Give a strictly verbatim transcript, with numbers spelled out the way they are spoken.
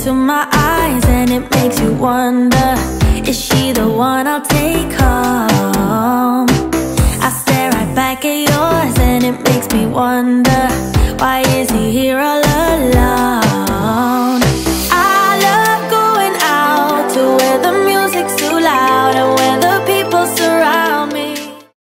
into my eyes and it makes you wonder, is she the one I'll take home? I stare right back at yours and it makes me wonder, why is he here alone?